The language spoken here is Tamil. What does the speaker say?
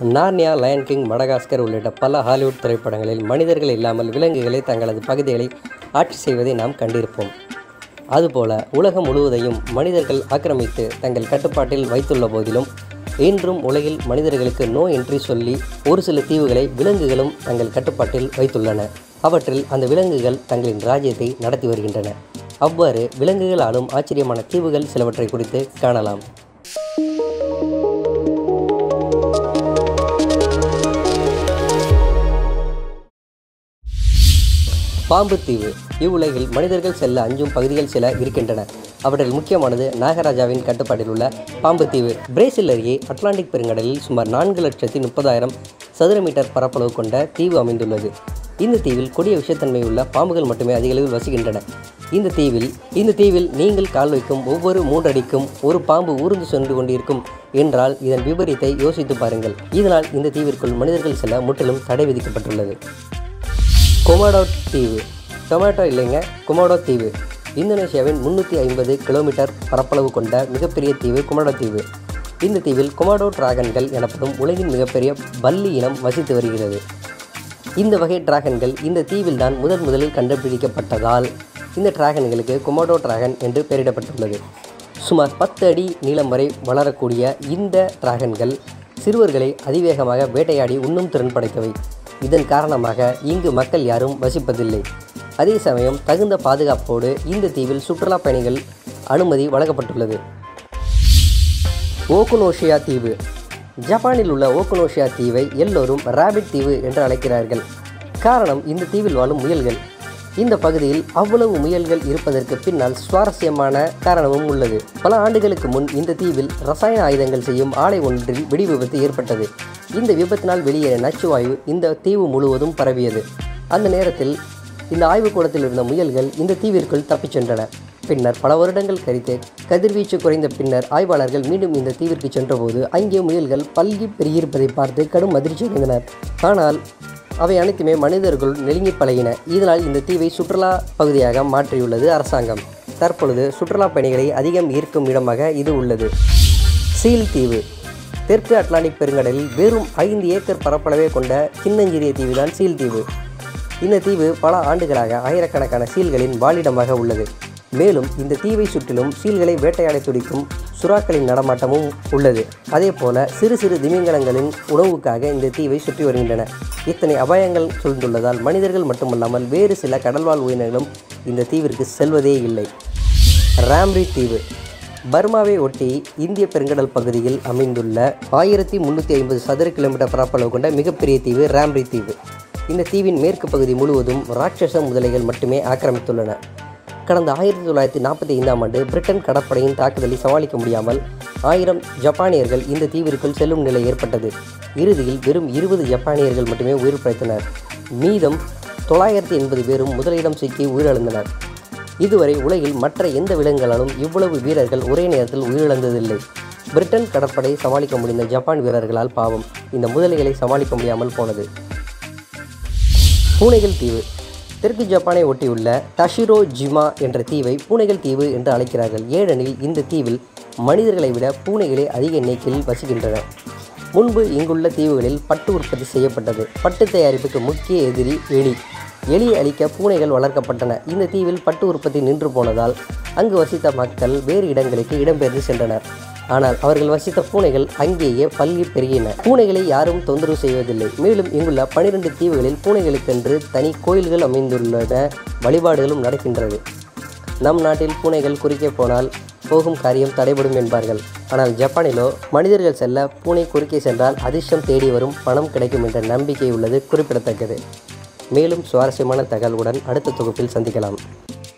நார்னியா, லயன் கிங், மடகாஸ்கர் உள்ளிட்ட பல ஹாலிவுட் திரைப்படங்களில் மனிதர்கள் இல்லாமல் விலங்குகளை தங்களது பகுதிகளை ஆட்சி செய்வதை நாம் கண்டிருப்போம். அதுபோல உலகம் முழுவதையும் மனிதர்கள் ஆக்கிரமித்து தங்கள் கட்டுப்பாட்டில் வைத்துள்ள போதிலும் இன்றும் உலகில் மனிதர்களுக்கு நோ என்ட்ரி சொல்லி ஒரு சில தீவுகளை விலங்குகளும் தங்கள் கட்டுப்பாட்டில் வைத்துள்ளன. அவற்றில் அந்த விலங்குகள் தங்களின் ராஜ்யத்தை நடத்தி வருகின்றன. அவ்வாறு விலங்குகள் ஆளும் ஆச்சரியமான தீவுகள் சிலவற்றை குறித்து காணலாம். பாம்பு தீவு. இவ்வுலகில் மனிதர்கள் செல்ல அஞ்சும் பகுதிகள் சில இருக்கின்றன. அவற்றில் முக்கியமானது நாகராஜாவின் கட்டுப்பாட்டில் உள்ள பாம்பு தீவு. பிரேசில் அருகே அட்லாண்டிக் பெருங்கடலில் சுமார் 4,30,30,000 சதுர மீட்டர் பரப்பளவு கொண்ட தீவு அமைந்துள்ளது. இந்த தீவில் கொடிய விஷத்தன்மை உள்ள பாம்புகள் மட்டுமே அதிக அளவில் வசிக்கின்றன. இந்த தீவில் நீங்கள் கால் வைக்கும் ஒவ்வொரு 3 அடிக்கும் ஒரு பாம்பு ஊர்ந்து சென்று கொண்டிருக்கும் என்றால் இதன் விபரீத்தை யோசித்து பாருங்கள். இதனால் இந்த தீவிற்குள் மனிதர்கள் செல்ல முற்றிலும் தடை விதிக்கப்பட்டுள்ளது. கொமோடோ தீவு. கொமோடோ தீவு இந்தோனேசியாவின் 350 கிலோமீட்டர் பரப்பளவு கொண்ட மிகப்பெரிய தீவு கொமோடோ தீவு. இந்த தீவில் கொமோடோ டிராகன்கள் எனப்படும் உலகின் மிகப்பெரிய பல்லி இனம் வசித்து வருகிறது. இந்த வகை டிராகன்கள் இந்த தீவில் தான் முதலில் கண்டுபிடிக்கப்பட்டதால் இந்த டிராகன்களுக்கு கொமோடோ டிராகன் என்று பெயரிடப்பட்டுள்ளது. சுமார் 10 அடி நீளம் வரை வளரக்கூடிய இந்த டிராகன்கள் சிறுவர்களை அதிவேகமாக வேட்டையாடி உண்ணும் திறன் படைத்தவை. இதன் காரணமாக இங்கு மக்கள் யாரும் வசிப்பதில்லை. அதே சமயம் தகுந்த பாதுகாப்போடு இந்த தீவில் சுற்றுலா பயணிகள் அனுமதி வழங்கப்பட்டுள்ளது. ஓகுனோஷியா தீவு. ஜப்பானில் உள்ள ஓகுனோஷியா தீவை எல்லோரும் ராபிட் தீவு என்று அழைக்கிறார்கள். காரணம் இந்த தீவில் வாழும் முயல்கள். இந்த பகுதியில் அவ்வளவு முயல்கள் இருப்பதற்கு பின்னால் சுவாரஸ்யமான காரணமும் உள்ளது. பல ஆண்டுகளுக்கு முன் இந்த தீவில் ரசாயன ஆயுதங்கள் செய்யும் ஆலை ஒன்றில் வெடி விபத்து ஏற்பட்டது. இந்த விபத்தினால் வெளியேறிய நச்சுவாயு இந்த தீவு முழுவதும் பரவியது. அந்த நேரத்தில் இந்த ஆய்வுக்கூடத்தில் இருந்த முயல்கள் இந்த தீவிற்குள் தப்பிச் சென்றன. பின்னர் பல வருடங்கள் கழித்து கதிர்வீச்சு குறைந்த பின்னர் ஆய்வாளர்கள் மீண்டும் இந்த தீவிற்கு சென்றபோது அங்கே முயல்கள் பல்கி பெருகியிருப்பதை பார்த்து கடும் அதிர்ச்சி அடைந்தனர். ஆனால் அவை அனைத்துமே மனிதர்கள் நெருங்கி பழகின. இதனால் இந்த தீவை சுற்றுலா பகுதியாக மாற்றியுள்ளது அரசாங்கம். தற்பொழுது சுற்றுலா பயணிகளை அதிகம் ஈர்க்கும் இடமாக இது உள்ளது. சீல் தீவு. தெற்கு அட்லாண்டிக் பெருங்கடலில் வெறும் 5 ஏக்கர் பரப்பளவே கொண்ட சின்னஞ்சிறிய தீவுதான் சீல் தீவு. இந்த தீவு பல ஆண்டுகளாக ஆயிரக்கணக்கான சீல்களின் வாழிடமாக உள்ளது. மேலும் இந்த தீவை சுற்றிலும் சீல்களை வேட்டையாட துடிக்கும் சுறாக்களின் நடமாட்டமும் உள்ளது. அதே போல சிறு சிறு திமிங்கலங்களின் உணவுக்காக இந்த தீவை சுற்றி வருகின்றன. இத்தனை அபாயங்கள் சூழ்ந்துள்ளதால் மனிதர்கள் மட்டுமல்லாமல் வேறு சில கடல்வாழ் உயிரினங்களும் இந்த தீவிற்கு செல்வதே இல்லை. ராம்ரி தீவு. பர்மாவை ஒட்டி இந்திய பெருங்கடல் பகுதியில் அமைந்துள்ள 1350 சதுர கிலோமீட்டர் பரப்பளவு கொண்ட மிகப்பெரிய தீவு ராம்ரி தீவு. இந்த தீவின் மேற்கு பகுதி முழுவதும் ராட்சச முதலைகள் மட்டுமே ஆக்கிரமித்துள்ளன. கடந்த 1945ஆம் ஆண்டு பிரிட்டன் கடற்படையின் தாக்குதலை சமாளிக்க முடியாமல் 1000 ஜப்பானியர்கள் இந்த தீவிற்குள் செல்லும் நிலை ஏற்பட்டது. இறுதியில் வெறும் 20 ஜப்பானியர்கள் மட்டுமே உயிர் பிழைத்தனர். மீதம் 980 பேரும் முதலிடம் சிக்கி உயிரிழந்தனர். இதுவரை உலகில் மற்ற எந்த விலங்குகளாலும் இவ்வளவு வீரர்கள் ஒரே நேரத்தில் உயிரிழந்ததில்லை. பிரிட்டன் கடற்படை சமாளிக்க முடிந்த ஜப்பான் வீரர்களால் பாவம் இந்த முதலைகளை சமாளிக்க முடியாமல் போனது. பூனைகள் தீவு. தெற்கு ஜப்பானை ஒட்டியுள்ள தஷிரோ ஜிமா என்ற தீவை பூனைகள் தீவு என்று அழைக்கிறார்கள். ஏனெனில் இந்த தீவில் மனிதர்களை விட பூனைகளே அதிக எண்ணிக்கையில் வசிக்கின்றன. முன்பு இங்குள்ள தீவுகளில் பட்டு உற்பத்தி செய்யப்பட்டது. பட்டு தயாரிப்புக்கு முக்கிய எதிரி எலி. எலியை அழிக்க பூனைகள் வளர்க்கப்பட்டன. இந்த தீவில் பட்டு உற்பத்தி நின்று போனதால் அங்கு வசித்த மக்கள் வேறு இடங்களுக்கு இடம்பெயர்ந்து சென்றனர். ஆனால் அவர்கள் வசித்த பூனைகள் அங்கேயே பல்கி பெருகின. பூனைகளை யாரும் தொந்தரவு செய்வதில்லை. மேலும் இங்குள்ள 12 தீவுகளில் பூனைகளுக்கென்று தனி கோயில்கள் அமைந்துள்ளன. வழிபாடுகளும் நடக்கின்றது. நம் நாட்டில் பூனைகள் குறுக்கே போனால் போகும் காரியம் தடைபடும் என்பார்கள். ஆனால் ஜப்பானிலோ மனிதர்கள் செல்ல பூனை குறுக்கே சென்றால் அதிர்ஷ்டம் தேடி வரும், பணம் கிடைக்கும் என்ற நம்பிக்கை உள்ளது குறிப்பிடத்தக்கது. மேலும் சுவாரஸ்யமான தகவலுடன் அடுத்த தொகுப்பில் சந்திக்கலாம்.